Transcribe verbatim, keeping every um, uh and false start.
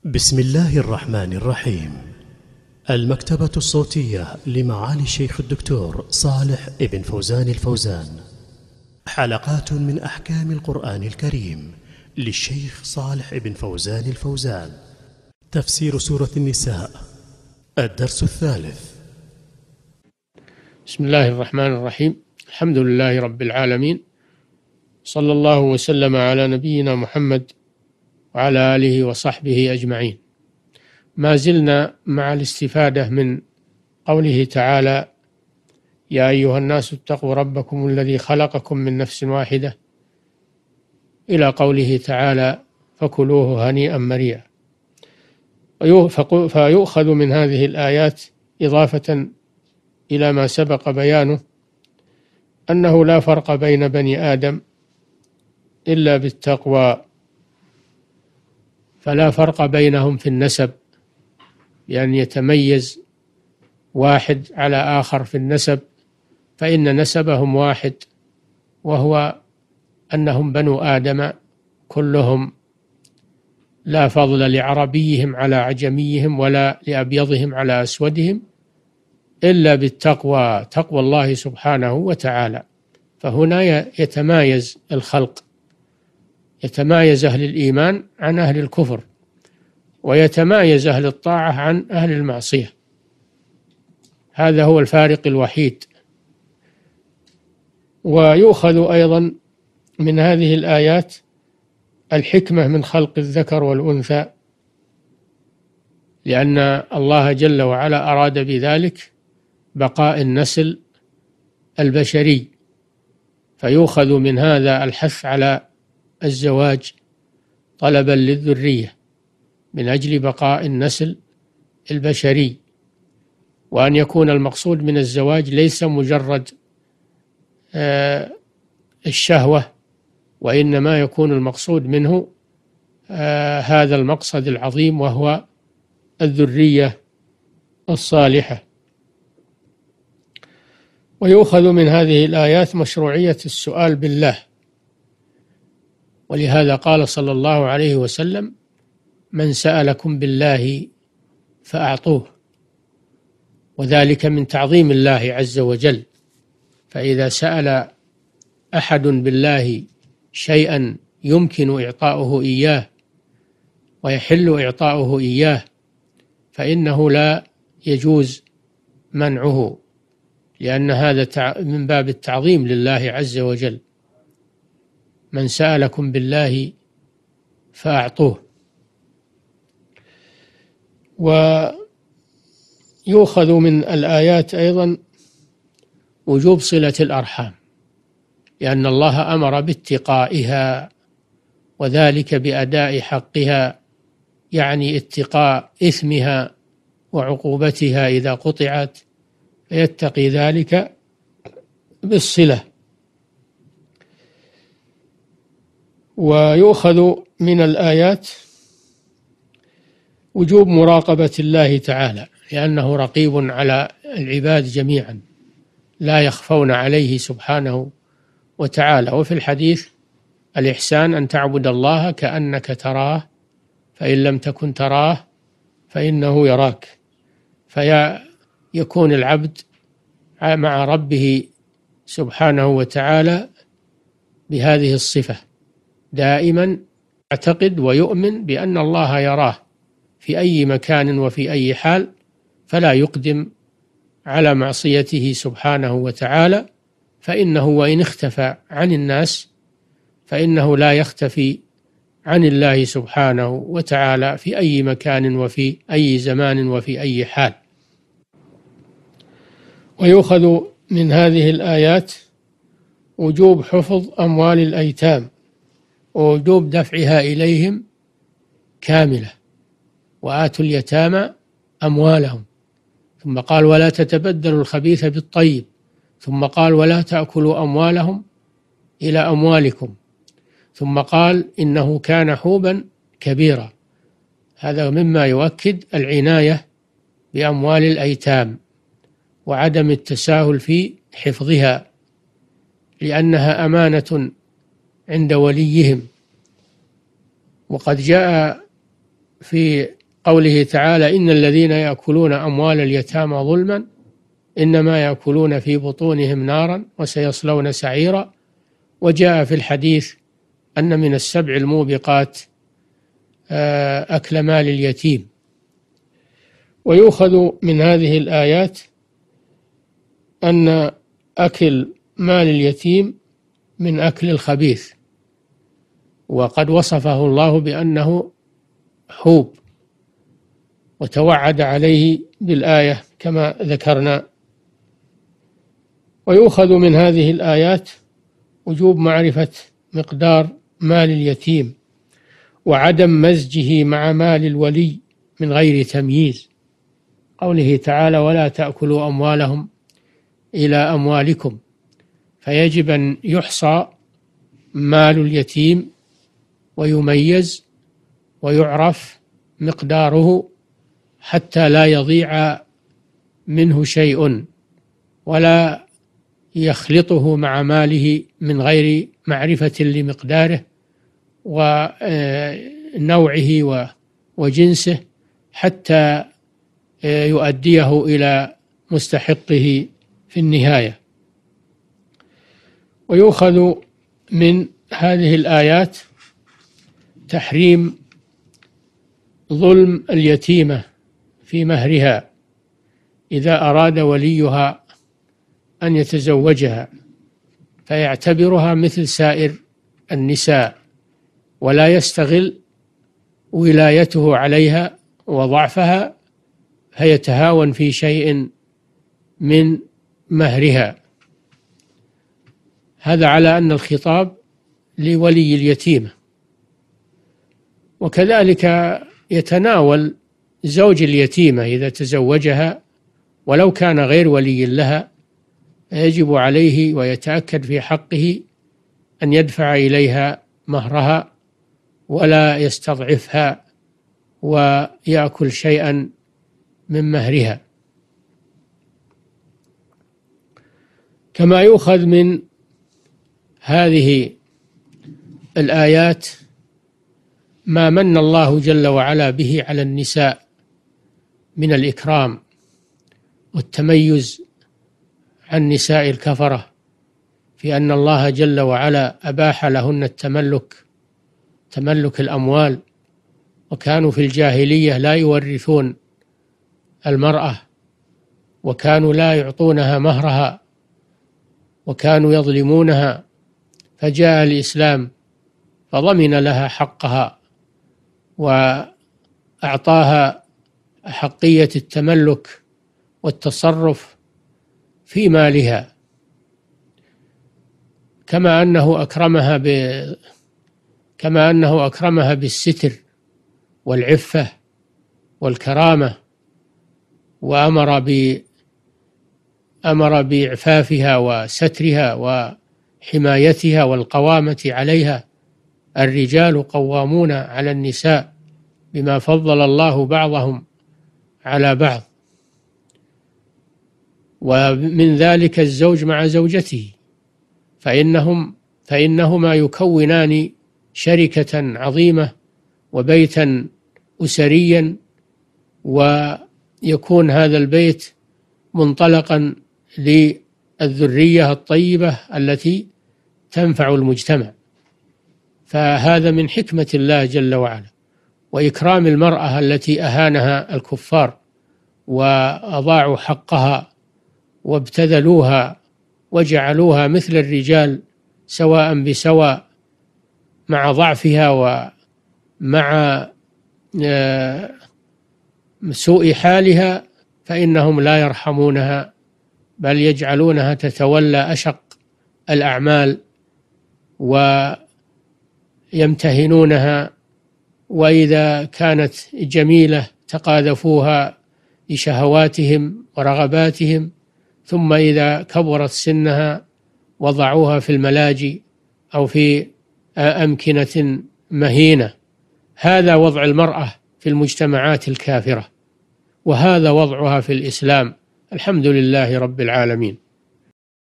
بسم الله الرحمن الرحيم. المكتبة الصوتية لمعالي الشيخ الدكتور صالح ابن فوزان الفوزان، حلقات من أحكام القرآن الكريم للشيخ صالح ابن فوزان الفوزان. تفسير سورة النساء، الدرس الثالث. بسم الله الرحمن الرحيم. الحمد لله رب العالمين، صلى الله وسلم على نبينا محمد وعلى آله وصحبه أجمعين. ما زلنا مع الاستفادة من قوله تعالى: يا أيها الناس اتقوا ربكم الذي خلقكم من نفس واحدة، إلى قوله تعالى: فكلوه هنيئا مريئا. فيؤخذ من هذه الآيات إضافة إلى ما سبق بيانه أنه لا فرق بين بني آدم إلا بالتقوى، فلا فرق بينهم في النسب، بأن يتميز واحد على آخر في النسب، فإن نسبهم واحد، وهو أنهم بنو آدم كلهم، لا فضل لعربيهم على عجميهم ولا لأبيضهم على أسودهم إلا بالتقوى، تقوى الله سبحانه وتعالى. فهنا يتمايز الخلق، يتمايز أهل الإيمان عن أهل الكفر، ويتمايز أهل الطاعة عن أهل المعصية. هذا هو الفارق الوحيد. ويؤخذ أيضا من هذه الآيات الحكمة من خلق الذكر والأنثى، لأن الله جل وعلا أراد بذلك بقاء النسل البشري، فيؤخذ من هذا الحث على الزواج طلبا للذرية من أجل بقاء النسل البشري، وأن يكون المقصود من الزواج ليس مجرد آه الشهوة، وإنما يكون المقصود منه آه هذا المقصد العظيم، وهو الذرية الصالحة. ويؤخذ من هذه الآيات مشروعية السؤال بالله، ولهذا قال صلى الله عليه وسلم: من سألكم بالله فأعطوه، وذلك من تعظيم الله عز وجل. فإذا سأل أحد بالله شيئا يمكن إعطاؤه إياه ويحل إعطاؤه إياه، فإنه لا يجوز منعه، لأن هذا من باب التعظيم لله عز وجل. من سألكم بالله فأعطوه. ويؤخذ من الآيات أيضا وجوب صلة الأرحام، لأن الله أمر باتقائها، وذلك بأداء حقها، يعني اتقاء إثمها وعقوبتها إذا قطعت، فيتقي ذلك بالصلة. ويؤخذ من الآيات وجوب مراقبة الله تعالى، لأنه رقيب على العباد جميعا، لا يخفون عليه سبحانه وتعالى. وفي الحديث: الإحسان أن تعبد الله كأنك تراه، فإن لم تكن تراه فإنه يراك. فيكون العبد مع ربه سبحانه وتعالى بهذه الصفة، دائما يعتقد ويؤمن بأن الله يراه في أي مكان وفي أي حال، فلا يقدم على معصيته سبحانه وتعالى، فإنه وإن اختفى عن الناس فإنه لا يختفي عن الله سبحانه وتعالى في أي مكان وفي أي زمان وفي أي حال. ويؤخذ من هذه الآيات وجوب حفظ أموال الأيتام، ووجوب دفعها إليهم كاملة. وآتوا اليتامى أموالهم، ثم قال: ولا تتبدلوا الخبيث بالطيب، ثم قال: ولا تأكلوا أموالهم إلى أموالكم، ثم قال: إنه كان حوبا كبيرا. هذا مما يؤكد العناية بأموال الأيتام وعدم التساهل في حفظها، لأنها أمانة عند وليهم. وقد جاء في قوله تعالى: إن الذين يأكلون أموال اليتامى ظلما إنما يأكلون في بطونهم نارا وسيصلون سعيرا. وجاء في الحديث أن من السبع الموبقات أكل مال اليتيم. ويؤخذ من هذه الآيات أن أكل مال اليتيم من أكل الخبيث، وقد وصفه الله بأنه حوب وتوعد عليه بالآية كما ذكرنا. ويؤخذ من هذه الآيات وجوب معرفة مقدار مال اليتيم وعدم مزجه مع مال الولي من غير تمييز، قوله تعالى: ولا تأكلوا أموالهم إلى أموالكم، فيجب أن يحصى مال اليتيم ويميز ويعرف مقداره حتى لا يضيع منه شيء ولا يخلطه مع ماله من غير معرفة لمقداره ونوعه وجنسه حتى يؤديه إلى مستحقه في النهاية. ويؤخذ من هذه الآيات تحريم ظلم اليتيمة في مهرها إذا أراد وليها أن يتزوجها، فيعتبرها مثل سائر النساء ولا يستغل ولايته عليها وضعفها فيتهاون في شيء من مهرها. هذا على أن الخطاب لولي اليتيمة. وكذلك يتناول زوج اليتيمة إذا تزوجها ولو كان غير ولي لها، يجب عليه ويتأكد في حقه أن يدفع إليها مهرها ولا يستضعفها ويأكل شيئا من مهرها. كما يؤخذ من هذه الآيات ما من الله جل وعلا به على النساء من الإكرام والتميز عن نساء الكفرة، في أن الله جل وعلا أباح لهن التملك تملك الأموال، وكانوا في الجاهلية لا يورثون المرأة، وكانوا لا يعطونها مهرها، وكانوا يظلمونها، فجاء الإسلام فضمن لها حقها وأعطاها حقية التملك والتصرف في مالها، كما أنه أكرمها ب كما أنه أكرمها بالستر والعفة والكرامة، وأمر ب أمر بإعفافها وسترها وحمايتها والقوامة عليها. الرجال قوامون على النساء بما فضل الله بعضهم على بعض، ومن ذلك الزوج مع زوجته، فإنهم فإنهما يكونان شركة عظيمة وبيتا أسريا، ويكون هذا البيت منطلقا للذرية الطيبة التي تنفع المجتمع. فهذا من حكمة الله جل وعلا، وإكرام المرأة التي أهانها الكفار وأضاعوا حقها وابتذلوها وجعلوها مثل الرجال سواء بسواء مع ضعفها ومع سوء حالها، فإنهم لا يرحمونها بل يجعلونها تتولى أشق الأعمال ويمتهنونها، وإذا كانت جميلة تقاذفوها لشهواتهم ورغباتهم، ثم إذا كبرت سنها وضعوها في الملاجئ أو في أمكنة مهينة. هذا وضع المرأة في المجتمعات الكافرة، وهذا وضعها في الإسلام. الحمد لله رب العالمين.